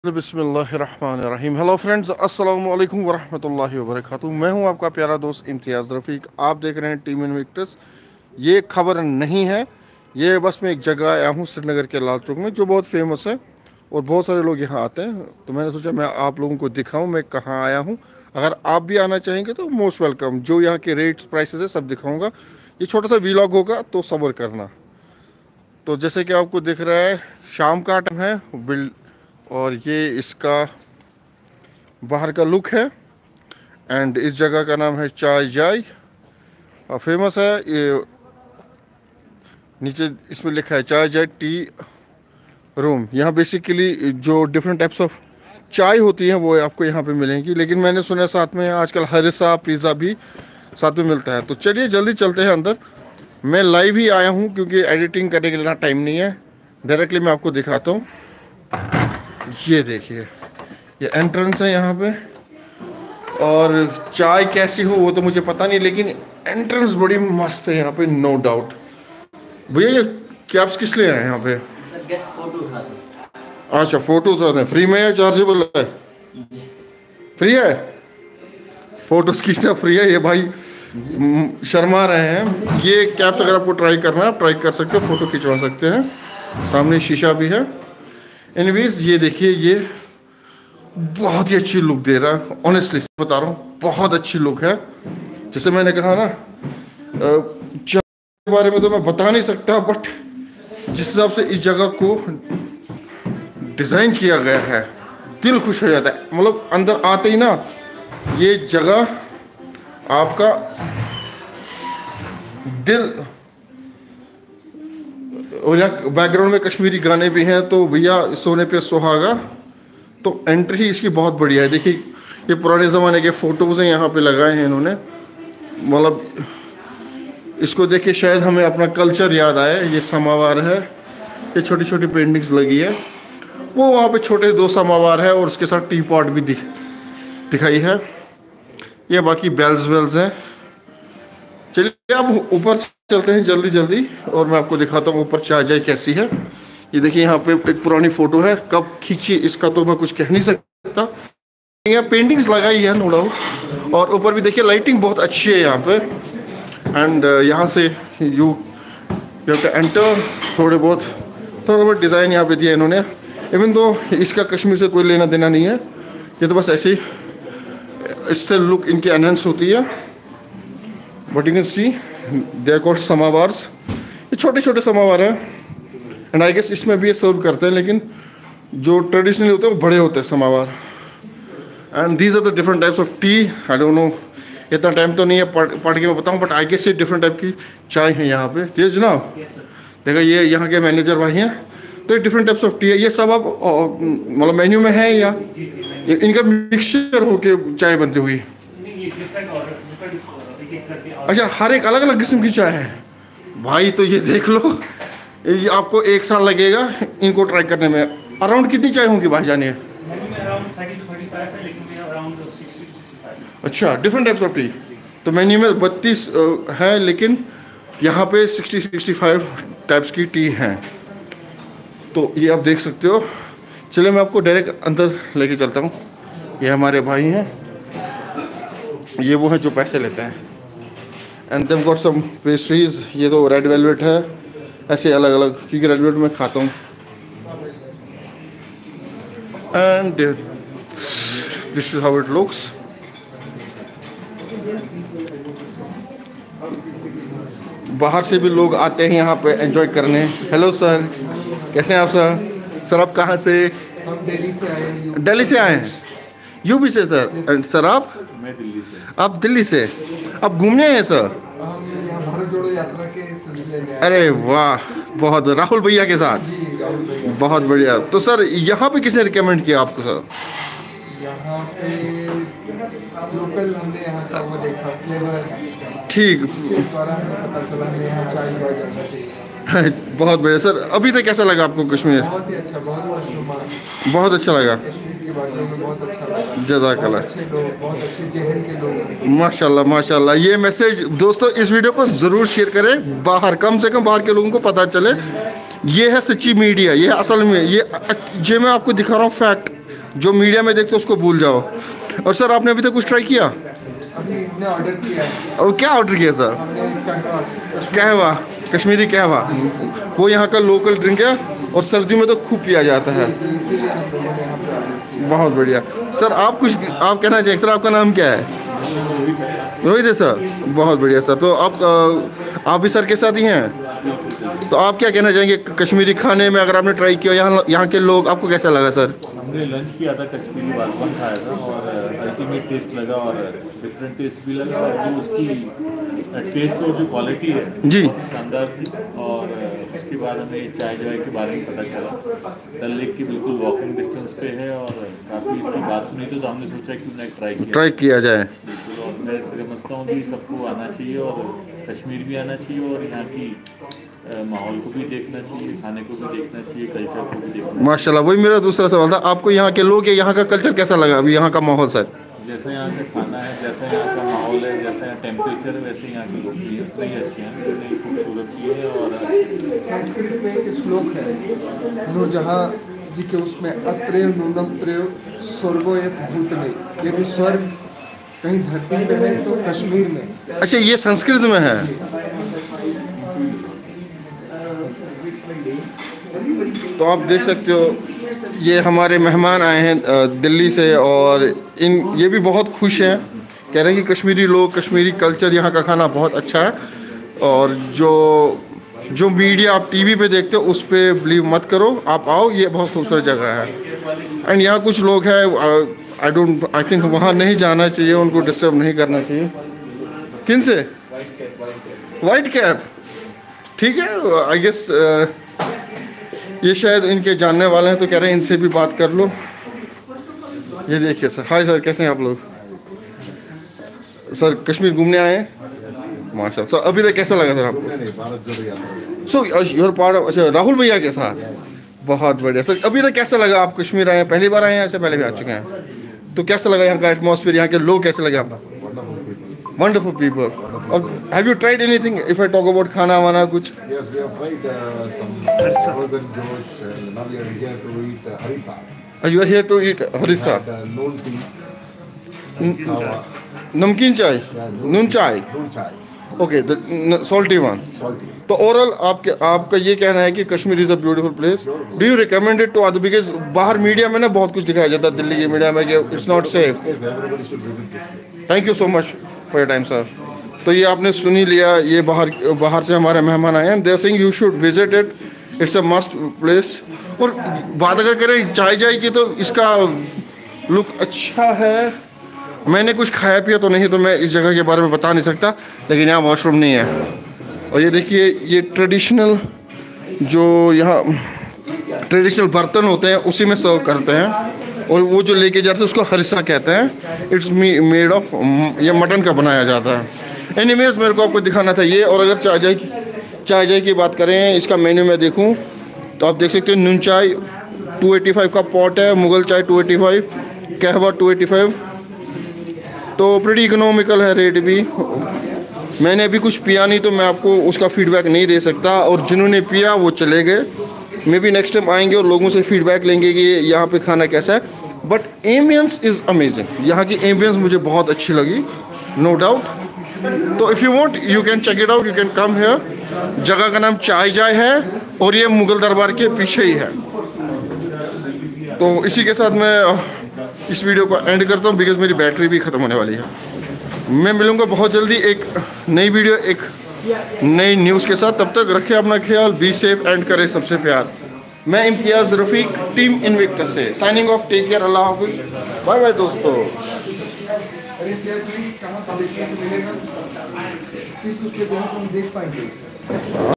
बिस्मिल्लाहिर्रहमानिर्रहीम। Hello friends, अस्सलाम वालेकुम वरहमतुल्लाहि वबरकातुहू। मैं हूं आपका प्यारा दोस्त इम्तियाज़ रफ़ीक। आप देख रहे हैं टीम इन्विक्टस। ये खबर नहीं है, ये बस मैं एक जगह आया हूं श्रीनगर के लाल चौक में, जो बहुत फेमस है और बहुत सारे लोग यहाँ आते हैं। तो मैंने सोचा मैं आप लोगों को दिखाऊं मैं कहाँ आया हूँ। अगर आप भी आना चाहेंगे तो मोस्ट वेलकम। जो यहाँ के रेट्स प्राइसेस है सब दिखाऊँगा। ये छोटा सा वीलॉग होगा तो सब्र करना। तो जैसे कि आपको दिख रहा है, शाम का टाइम है और ये इसका बाहर का लुक है। एंड इस जगह का नाम है चाय जाय, फेमस है। ये नीचे इसमें लिखा है चाय जाय टी रूम। यहाँ बेसिकली जो डिफरेंट टाइप्स ऑफ चाय होती हैं वो आपको यहाँ पे मिलेंगी, लेकिन मैंने सुना साथ में आजकल हरिसा पिज़्ज़ा भी साथ में मिलता है। तो चलिए जल्दी चलते हैं अंदर। मैं लाइव ही आया हूँ क्योंकि एडिटिंग करने के लिए टाइम नहीं है। डायरेक्टली मैं आपको दिखाता हूँ। ये देखिए, ये एंट्रेंस है यहाँ पे। और चाय कैसी हो वो तो मुझे पता नहीं, लेकिन एंट्रेंस बड़ी मस्त है यहाँ पे, नो डाउट। भैया ये कैप्स किस लिए हैं यहाँ पे? गेस्ट फोटो उठाते हैं। अच्छा, फोटो उठाते हैं। फ्री में या चार्जेबल है? फ्री है। फोटोज खींचना फ्री है। ये भाई शर्मा रहे हैं। ये कैप्स अगर आपको ट्राई करना है आप ट्राई कर सकते हो, फोटो खिंचवा सकते हैं। सामने शीशा भी है। एनीवेज ये देखिए, ये बहुत ही अच्छी लुक दे रहा है। ऑनेस्टली बता रहा हूँ, बहुत अच्छी लुक है। जैसे मैंने कहा ना, चाय के बारे में तो मैं बता नहीं सकता, बट जिस हिसाब से इस जगह को डिज़ाइन किया गया है दिल खुश हो जाता है। मतलब अंदर आते ही ना ये जगह आपका दिल। और यहाँ बैकग्राउंड में कश्मीरी गाने भी हैं, तो भैया सोने पे सुहागा। तो एंट्री इसकी बहुत बढ़िया है। देखिए, ये पुराने ज़माने के फ़ोटोज़ हैं यहाँ पे लगाए हैं इन्होंने। मतलब इसको देख के शायद हमें अपना कल्चर याद आए। ये समावार है, ये छोटी छोटी पेंटिंग्स लगी है। वो वहाँ पे छोटे दो समावार है और उसके साथ टी पॉट भी दिखाई है। ये बाकी बेल्स वेल्स हैं। चलिए अब ऊपर चलते हैं जल्दी जल्दी और मैं आपको दिखाता हूँ ऊपर चाय जाय कैसी है। ये देखिए, यहाँ पे एक पुरानी फ़ोटो है, कब खींची इसका तो मैं कुछ कह नहीं सकता। यहाँ पेंटिंग्स लगाई है नो डाउट। और ऊपर भी देखिए लाइटिंग बहुत अच्छी है यहाँ पे। एंड यहाँ से यू हैव टू एंटर। थोड़ा बहुत डिज़ाइन यहाँ पे दिया इन्होंने। इवन दो इसका कश्मीर से कोई लेना देना नहीं है, ये तो बस ऐसे ही इससे लुक इनकी एनहेंस होती है। But you can see they are called samovars. ये छोटे छोटे समावार हैं। एंड आई गेस इसमें भी ये सर्व करते हैं, लेकिन जो ट्रेडिशनली होते हैं वो बड़े होते हैं samovar. And these are the different types of tea. I don't know, इतना टाइम तो नहीं है पढ़ के मैं बताऊँ, बट आई गेस ये डिफरेंट टाइप की चाय है यहाँ पे। तेज ना देखा, ये यहाँ के मैनेजर भाई हैं। तो ये डिफरेंट टाइप्स ऑफ टी है। ये सब अब मतलब मेन्यू में है या इनका मिक्सचर होके चाय बनती हुई? अच्छा, हर एक अलग अलग किस्म की चाय है भाई। तो ये देख लो, ये आपको 1 साल लगेगा इनको ट्राई करने में। अराउंड कितनी चाय होंगी भाई जानिए? अच्छा, डिफरेंट टाइप्स ऑफ टी। तो मेन्यू में 32 है, लेकिन यहाँ पे 60-65 टाइप्स की टी हैं। तो ये आप देख सकते हो। चलिए मैं आपको डायरेक्ट अंदर लेके चलता हूँ। ये हमारे भाई हैं, ये वो हैं जो पैसे लेते हैं। And they've got some pastries. ये तो रेड वेलवेट है, ऐसे अलग अलग, क्योंकि रेड वेलवेट मैं खाता हूँ। And this is how it looks. बाहर से भी लोग आते हैं यहाँ पे एंजॉय करने। हेलो सर, कैसे हैं आप सर? सर आप कहाँ से? हम दिल्ली से आए हैं। दिल्ली से आए हैं? यूपी से सर? एंड सर आप? मैं दिल्ली से। आप दिल्ली से? आप घूमने हैं सर? हम यहाँ भारत जोड़ो यात्रा के सिलसिले में। अरे वाह, बहुत। राहुल भैया के साथ? जी, राहुल भैया। बहुत बढ़िया। तो सर यहाँ पे किसने रिकमेंड किया आपको सर? यहाँ पे लोकल हमने यहाँ का वो देखा फ्लेवर, ठीक। उसके द्वारा हमें पता चला हमें यहाँ चाय बनाया जाना चाहिए। बहुत बढ़िया सर। अभी तक कैसा लगा आपको कश्मीर? बहुत ही अच्छा, बहुत खुशनुमा। बहुत अच्छा लगा। कश्मीर के बारे में बहुत अच्छा लगा। जज़ाकल्लाह। बहुत अच्छे लोग, बहुत अच्छे जहन के लोग। माशाल्लाह माशाल्लाह। ये मैसेज दोस्तों इस वीडियो को ज़रूर शेयर करें बाहर, कम से कम बाहर के लोगों को पता चले ये है सच्ची मीडिया, ये असल में ये मैं आपको दिखा रहा हूँ फैक्ट। जो मीडिया में देखते हो उसको भूल जाओ। और सर आपने अभी तक कुछ ट्राई किया? अभी हमने ऑर्डर किया है। और क्या ऑर्डर किया सर? हमने कहवा, कश्मीरी कहवा, वो यहाँ का लोकल ड्रिंक है और सर्दियों में तो खूब पिया जाता है। इसीलिए हम लोगों ने यहाँ पे ऑर्डर किया। बहुत बढ़िया सर। आप कुछ आप कहना चाहिए सर? आपका नाम क्या है? रोहित है सर। बहुत बढ़िया सर। तो आप भी सर के साथ ही हैं, तो आप क्या कहना चाहेंगे कश्मीरी खाने में? अगर आपने ट्राई किया, यहाँ के लोग, आपको कैसा लगा सर? हमने लंच किया था, कश्मीरी वाजवान खाया था और अल्टीमेट टेस्ट लगा और डिफरेंट टेस्ट भी लगा और जो उसकी टेस्ट और जो क्वालिटी है जी बहुत शानदार थी। और उसके बाद हमें चाय जाय के बारे में पता चला। डल लेक की बिल्कुल वॉकिंग डिस्टेंस पे है और काफ़ी इसकी बात सुनी तो हमने सोचा क्यों ना ट्राई किया जाए। बिल्कुल। और मैं समझता हूँ कि सबको आना चाहिए और कश्मीर भी आना चाहिए और यहाँ की माहौल को भी देखना चाहिए, खाने को भी देखना चाहिए, कल्चर को भी देखना। माशाल्लाह, वही मेरा दूसरा सवाल था। आपको यहाँ के लोग या यहाँ का कल्चर कैसा लगा? अभी यहाँ का माहौल सर? जैसा यहाँ का खाना है, जैसा यहाँ का माहौल है, जैसा यहाँ टेम्परेचर है, वैसे यहाँ के लोग भी हैं, कई अच्छे हैं, कई खूबसूरत भी है। और संस्कृत में एक श्लोक है नूरजहाँ जी के, उसमें अत्रेय नूनम त्रेय स्वर्गो यत भूतले, यदि स्वर्ग कहीं धरती में है तो कश्मीर में। अच्छा, ये संस्कृत में है। तो आप देख सकते हो, ये हमारे मेहमान आए हैं दिल्ली से और ये भी बहुत खुश हैं। कह रहे हैं कि कश्मीरी लोग, कश्मीरी कल्चर, यहाँ का खाना बहुत अच्छा है। और जो मीडिया आप टीवी पे देखते हो उस पर बिलीव मत करो, आप आओ, ये बहुत खूबसूरत जगह है। एंड यहाँ कुछ लोग हैं, आई थिंक वहाँ नहीं जाना चाहिए, उनको डिस्टर्ब नहीं करना चाहिए। किन से? वाइट कैप, ठीक है। आई गेस ये शायद इनके जानने वाले हैं, तो कह रहे हैं इनसे भी बात कर लो। ये देखिए सर। हाय सर, कैसे हैं आप लोग? सर कश्मीर घूमने आए हैं? माशाल्लाह। सर अभी तक कैसा लगा सर आपको? सो योर पार्ट ऑफ, अच्छा राहुल भैया के साथ। बहुत बढ़िया सर। अभी तक कैसा लगा? आप कश्मीर आए हैं, पहली बार आए हैं? अच्छा, पहले भी आ चुके हैं। तो कैसा लगा यहाँ का एटमॉस्फेयर, यहाँ के लोग कैसे लगे आपको? Wonderful people. Have you tried anything? If I talk about खाना वाना कुछ? Yes, we have tried some Rogan Josh, and now we are here to eat harissa. You are here to eat harissa. Noon tea. नमकीन चाय, नून चाय। Noon chai. Okay, the salty one. Salty. तो overall आपका ये कहना है कि Kashmir is a beautiful place. Do you recommend it to other? Because बाहर मीडिया में ना बहुत कुछ दिखाया जाता है, दिल्ली की मीडिया में, कि it's not safe. Yes, everybody should visit this place. Thank you so much for your time sir. तो ये आपने सुनी लिया, ये बाहर से हमारे मेहमान आए हैं, they are saying you should visit it, it's a must place. और बात अगर करें चाय जाय की, तो इसका लुक अच्छा है। मैंने कुछ खाया पिया तो नहीं, तो मैं इस जगह के बारे में बता नहीं सकता, लेकिन यहाँ वॉशरूम नहीं है। और ये देखिए, ये ट्रेडिशनल जो यहाँ ट्रेडिशनल बर्तन होते हैं उसी में सर्व करते हैं, और वो जो लेके जाते हैं उसको हरिसा कहते हैं। इट्स मेड ऑफ, ये मटन का बनाया जाता है। एनीवेज, मेरे को आपको दिखाना था ये। और अगर चाय जाय की बात करें, इसका मेन्यू में देखूं तो आप देख सकते हो, नून चाय 285 का पॉट है, मुगल चाय 285, कहवा 285, तो प्रीटी इकोनॉमिकल है रेट भी। मैंने अभी कुछ पिया नहीं, तो मैं आपको उसका फीडबैक नहीं दे सकता, और जिन्होंने पिया वो चले गए। मे बी नेक्स्ट टाइम आएंगे और लोगों से फीडबैक लेंगे कि यहाँ पे खाना कैसा है। बट एम्बियंस इज़ अमेजिंग, यहाँ की एम्बियंस मुझे बहुत अच्छी लगी, नो डाउट। तो if you want you can check it out, you can come here. जगह का नाम चाय जाय है और ये मुगल दरबार के पीछे ही है। तो इसी के साथ मैं इस वीडियो को एंड करता हूँ, बिकॉज मेरी बैटरी भी ख़त्म होने वाली है। मैं मिलूँगा बहुत जल्दी एक नई वीडियो, एक नई न्यूज़ के साथ। तब तक रखें अपना ख्याल, बी सेफ एंड करें सबसे प्यार। मैं इम्तियाज़ रफ़ीक, टीम इन्विक्टस से साइनिंग ऑफ। टेक केयर, अल्लाह हाफिज़, बाय बाय दोस्तों। अरे कहाँ देखने को मिलेगा, किस उस पे हम देख पाएंगे।